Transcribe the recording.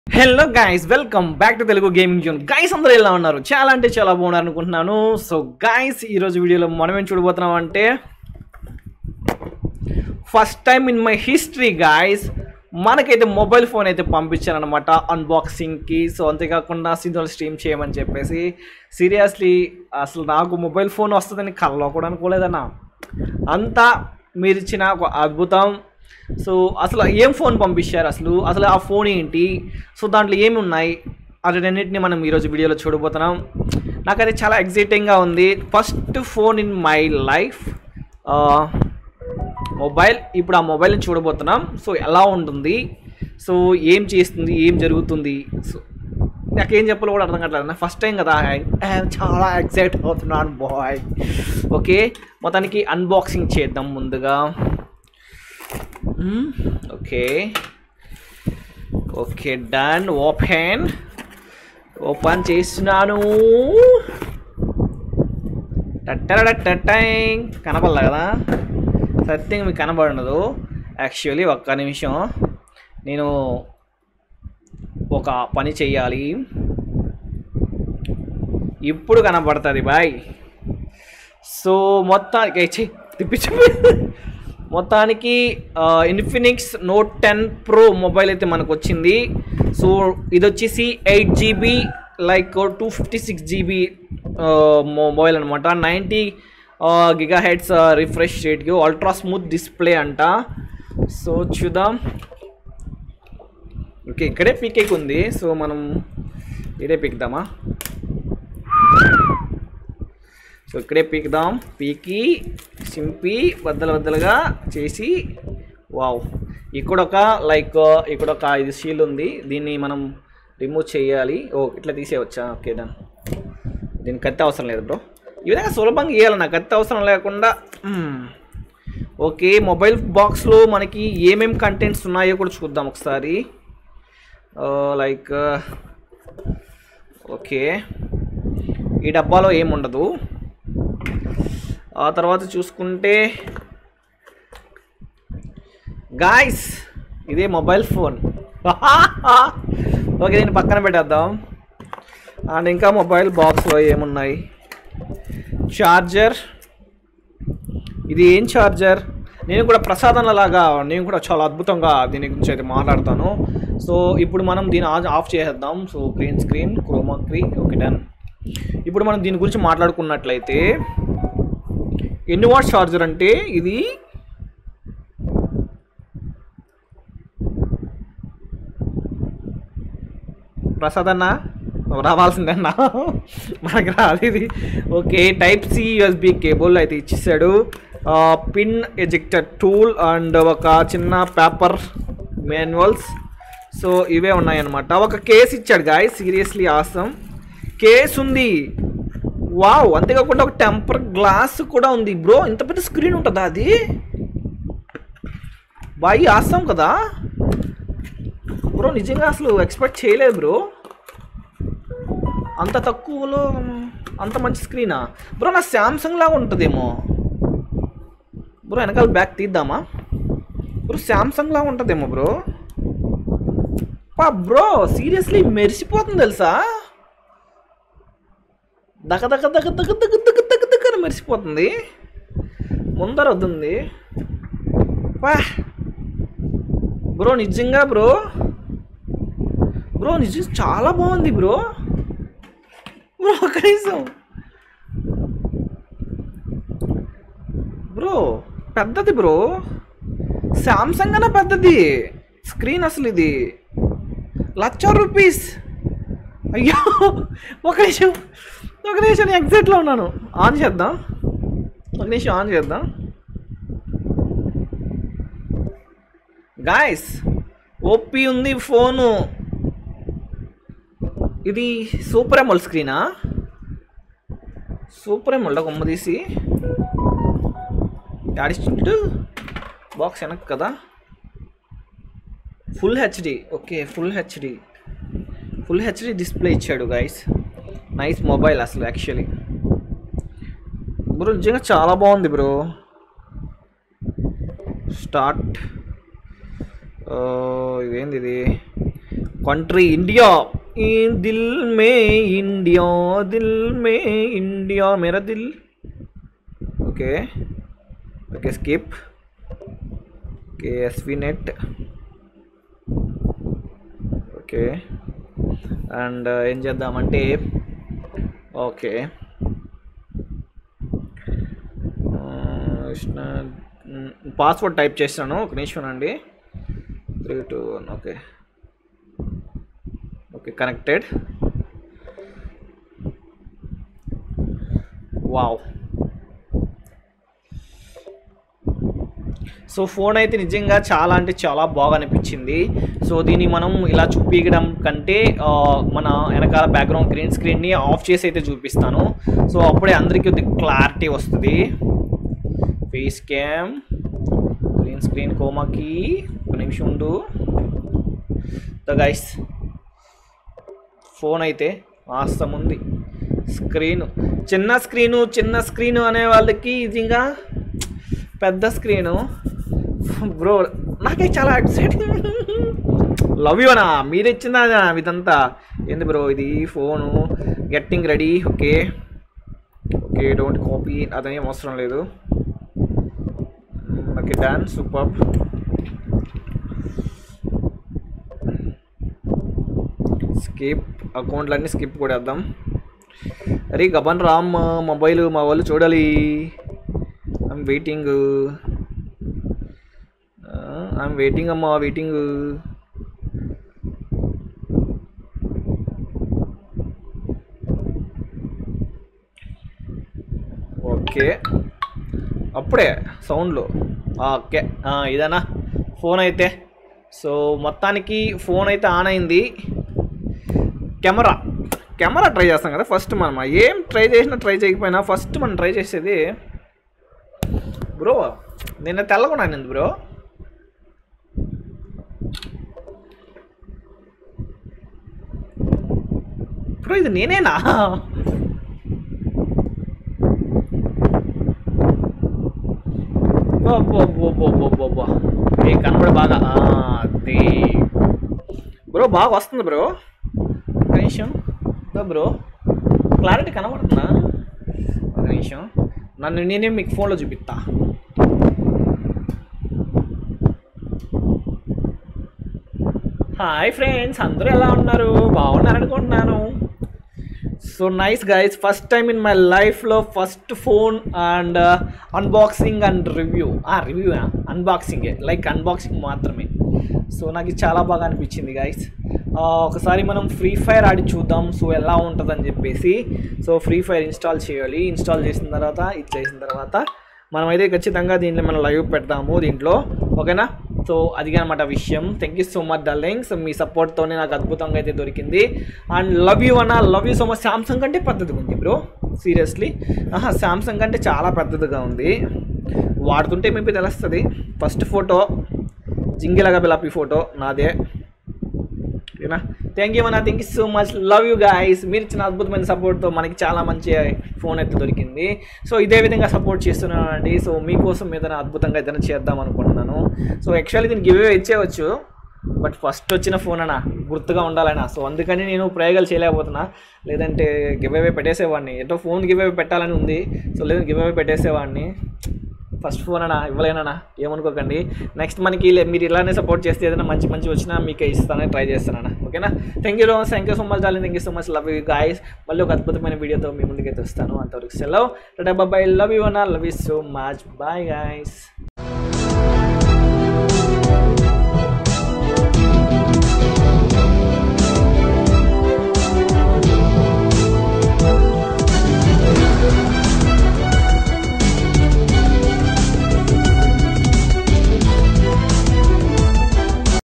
Hello guys, welcome back to Telugu gaming zone. Guys అందరూ ఎలా ఉన్నారు? చాలా అంటే చాలా బాగున్నారు అనుకుంటున్నాను. సో గైస్, ఈరోజు వీడియోలో మనం ఏం చూడబోతున్నాం అంటే first time in my history guys మనకైతే మొబైల్ ఫోన్ అయితే పంపించారనమాట అన్బాక్సింగ్కి. సో అంతేకాకుండా సింధులు స్ట్రీమ్ చేయమని చెప్పేసి. సీరియస్లీ అసలు నాకు మొబైల్ ఫోన్ వస్తుందని కల్లో కూడా అనుకోలేదన్నా. అంతా మీరు ఇచ్చిన ఒక అద్భుతం. సో అసలు ఏం ఫోన్ పంపించారు, అసలు ఆ ఫోన్ ఏంటి, సో దాంట్లో ఏమి ఉన్నాయి అన్నింటినీ మనం ఈరోజు వీడియోలో చూడబోతున్నాం. నాకైతే చాలా ఎగ్జైటింగ్గా ఉంది. First phone in my life mobile. ఇప్పుడు ఆ మొబైల్ని చూడబోతున్నాం. సో ఎలా ఉంటుంది, సో ఏం చేస్తుంది, ఏం జరుగుతుంది, సో నాకేం చెప్పాలో కూడా అర్థం కావట్లేదు. నా ఫస్ట్ టైం కదా, చాలా ఎగ్జైట్ అవుతున్నాను బాయ్. ఓకే, మొత్తానికి అన్బాక్సింగ్ చేద్దాం ముందుగా. Okay done. ఓపెన్ చేస్తున్నాను. కనపడలే కదా, సత్యంగా మీకు కనపడదు. యాక్చువల్లీ ఒక్క నిమిషం, నేను ఒక పని చెయ్యాలి. ఇప్పుడు కనపడుతుంది బాయ్. సో మొత్తానికి మొత్తానికి ఇన్ఫినిక్స్ నోట్ 10 Pro మొబైల్ అయితే మనకు వచ్చింది. సో ఇది వచ్చేసి 8GB లైక్ 256GB మొబైల్ అనమాట. 90 GHz రిఫ్రెష్ రేట్కి, అల్ట్రా స్మూత్ డిస్ప్లే అంట. సో చూద్దాం. ఓకే, ఇక్కడే పీకేక్ ఉంది. సో మనం ఇదే పీకుదామా? సో ఇక్కడే పీకుదాం. పీకి సింపి బద్దలుగా చేసి, వావ్. ఇక్కడ ఒక ఇది షీల్ ఉంది, దీన్ని మనం రిమూవ్ చేయాలి. ఇట్లా తీసేయవచ్చా? Okay done. దీనికి కత్తి అవసరం లేదు బ్రో, ఈ విధంగా సులభంగా ఇవ్వాలి, నాకు కత్తి అవసరం లేకుండా. ఓకే, మొబైల్ బాక్స్లో మనకి ఏమేమి కంటెంట్స్ ఉన్నాయో కూడా చూద్దాం ఒకసారి. ఓకే, ఈ డబ్బాలో ఏముండదు. ఆ తర్వాత చూసుకుంటే గాయ్స్, ఇదే మొబైల్ ఫోన్. ఓకే, దీన్ని పక్కన పెట్టేద్దాం. అండ్ ఇంకా మొబైల్ బాక్స్లో ఏమున్నాయి? ఛార్జర్. ఇది ఏం ఛార్జర్? నేను కూడా ప్రసాదనలాగా, నేను కూడా చాలా అద్భుతంగా దీని గురించి అయితే మాట్లాడతాను. సో ఇప్పుడు మనం దీన్ని ఆఫ్ చేసేద్దాం. So green screen, chroma key. Okay done. ఇప్పుడు మనం దీని గురించి మాట్లాడుకున్నట్లయితే, ఎన్ని వాట్ ఛార్జర్ అంటే ఇది ప్రసాద్ అన్న రావాల్సిందన్నా, మనకి రాదు ఇది. ఓకే, Type-C USB కేబుల్ అయితే ఇచ్చేసాడు. పిన్ ఎజెక్టర్ టూల్ అండ్ ఒక చిన్న పేపర్ మాన్యువల్స్. సో ఇవే ఉన్నాయన్నమాట. ఒక కేస్ ఇచ్చాడు గాయ్, సీరియస్లీ ఆసమ్ కేస్ ఉంది. వావ్, అంతేకాకుండా ఒక టెంపర్ గ్లాస్ కూడా ఉంది బ్రో. ఇంత పెద్ద స్క్రీన్ ఉంటుందా అది? బాయ్ ఆసం కదా బ్రో, నిజంగా అసలు ఎక్స్పెక్ట్ చేయలేదు బ్రో, అంత తక్కువలో అంత మంచి స్క్రీనా బ్రో. నా శాంసంగ్ లాగా ఉంటుందేమో బ్రో. వెనకాల బ్యాక్ తీద్దామా బ్రో? శాంసంగ్ లాగా ఉంటుందేమో బ్రో. బ్రో సీరియస్లీ మెరిసిపోతుంది తెలుసా, దగ్గర మెరిసిపోతుంది. ముందర వద్దుంది బ్రో, నిజంగా బ్రో. నిజంగా చాలా బాగుంది బ్రో. కనీసం బ్రో పెద్దది బ్రో, శాంసంగ్ అన్న పెద్దది స్క్రీన్. అసలు ఇది ₹1,00,000. అయ్యో, ఒక నిమిషం నేను ఎగ్జైట్లో ఉన్నాను. ఆన్ చేద్దాం, ఒక నిమిషం ఆన్ చేద్దాం గాయస్. ఓపీ ఉంది ఫోను. ఇది సూపర్ ఎమోల్డ్ స్క్రీనా? సూపర్ ఎమోల్డ్ కొమ్మ తీసి యాడిస్టింటు బాక్స్ వెనక్కి కదా. Full HD. Okay, full HD display ఇచ్చాడు గాయస్. నైస్ మొబైల్ అసలు యాక్చువల్లీ బ్రో, నిజంగా చాలా బాగుంది బ్రో. స్టార్ట్. ఇదేంది ఇది? कंट्री इंडिया, दिल में इंडिया, दिल में इंडिया मेरा दिल. Okay okay skip. Okay SV net. Okay and ఏం చేద్దామంటే ఓకే పాస్వర్డ్ టైప్ చేస్తాను, ఒక నిమిషం అండి. 3 2 1. Okay okay connected. Wow. So phone అయితే నిజంగా చాలా అంటే చాలా బాగా అనిపించింది. సో దీన్ని మనం ఇలా చూపించడం కంటే మన వెనకాల బ్యాక్గ్రౌండ్ గ్రీన్ స్క్రీన్ని ఆఫ్ చేసి అయితే చూపిస్తాను. సో అప్పుడే అందరికీ క్లారిటీ వస్తుంది. ఫేస్ క్యామ్, గ్రీన్ స్క్రీన్, కోమాకి ఒక నిమిషం ఉండు. ద గైస్ ఫోన్ అయితే వాస్తవం ఉంది. స్క్రీను చిన్న స్క్రీను అనే వాళ్ళకి నిజంగా పెద్ద స్క్రీను బ్రో నాకే చాలా ఎక్సైటింగ్. లవ్ యూ అన్నా, మీరు ఇచ్చిందా ఇదంతా ఏంది బ్రో? ఇది phone getting ready. Okay okay don't copy, అదేం అవసరం లేదు. Okay done, super. స్కిప్, అకౌంట్లన్నీ స్కిప్ కూడా వేద్దాం. అరే గబన్ రామ్ మొబైల్ మా వాళ్ళు చూడాలి. ఐమ్ వెయిటింగ్ అమ్మా, వెయిటింగ్. ఓకే అప్పుడే సౌండ్లో. ఓకే ఇదేనా ఫోన్ అయితే. సో మొత్తానికి ఫోన్ అయితే ఆన్ అయింది. కెమెరా ట్రై చేస్తాం కదా ఫస్ట్. మనం ఏం ట్రై చేసినా ట్రై చేయకపోయినా ఫస్ట్ మనం ట్రై చేసేది బ్రో. నిన్న తెల్లగొన్నాను బ్రో. బ్రో ఇది నేనేనా? ఏ కనబడి బాగా అది బ్రో, బాగా వస్తుంది బ్రో. ఒక నిమిషం బ్రో, క్లారిటీ కనబడుతుందా? ఒక నిమిషం, నేనే మీకు ఫోన్లో చూపిస్తా. హాయ్ ఫ్రెండ్స్, అందరూ ఎలా ఉన్నారు? బాగున్నారనుకుంటున్నాను. So nice guys, first time in my లైఫ్లో first phone and unboxing and review. అన్బాక్సింగే, లైక్ అన్బాక్సింగ్ మాత్రమే. సో నాకు చాలా బాగా అనిపించింది గైస్. ఒకసారి మనం ఫ్రీ ఫైర్ ఆడి చూద్దాం సో ఎలా ఉంటుందని చెప్పేసి. సో ఫ్రీ ఫైర్ ఇన్స్టాల్ చేయాలి. ఇన్స్టాల్ చేసిన తర్వాత ఇది చేసిన తర్వాత మనమైతే ఖచ్చితంగా దీంట్లో మనం లైవ్ పెడతాము దీంట్లో, ఓకేనా? సో అది అనమాట విషయం. Thank you so much darlings, మీ సపోర్ట్తోనే నాకు అద్భుతంగా అయితే దొరికింది. అండ్ లవ్ యూ అన్న, love you so much. Samsung కంటే పెద్దదిగా ఉంది బ్రో, సీరియస్లీ. శాంసంగ్ కంటే చాలా పెద్దదిగా ఉంది. వాడుతుంటే మీకు తెలుస్తుంది. ఫస్ట్ ఫోటో జింగిలాగా బిలాపి ఫోటో నాదే, ఓకేనా? థ్యాంక్ యూ అన్న, thank you so much. Love you guys. మీరు ఇచ్చిన అద్భుతమైన సపోర్ట్తో మనకి చాలా మంచి ఫోన్ అయితే దొరికింది. సో ఇదే విధంగా సపోర్ట్ చేస్తున్నానండి. సో మీకోసం ఏదైనా అద్భుతంగా ఏదైనా చేద్దాం అనుకుంటున్నాను. సో యాక్చువల్లీ దీన్ని గివ్ అవే ఇచ్చేయచ్చు, బట్ ఫస్ట్ వచ్చిన ఫోన్ అన్న గుర్తుగా ఉండాలన్నా. సో అందుకని నేను ప్రయోగాలు చేయలేకపోతున్నా, లేదంటే గివ్ అవే పెట్టేసేవాడిని. ఎటో ఫోన్ గివ్ అవే పెట్టాలని ఉంది. సో లేదంటే గివ్ అవే పెట్టేసేవాడిని. ఫస్ట్ ఫోన్ అన్నా ఇవ్వలేనన్నా, ఏమనుకోకండి. నెక్స్ట్ మనకి మీరు ఇలానే సపోర్ట్ చేస్తే ఏదైనా మంచి వచ్చినా మీకు ఇస్తానని ట్రై చేస్తానన్నా, ఓకేనా? Thank you so much darling, thank you so much. Love you guys. మళ్ళీ ఒక అద్భుతమైన వీడియోతో మీ ముందుకైతే వస్తాను. అంతవరకు సెలవు, టాటా బాయ్. లవ్ యూ అన్నా, love you so much. Bye guys.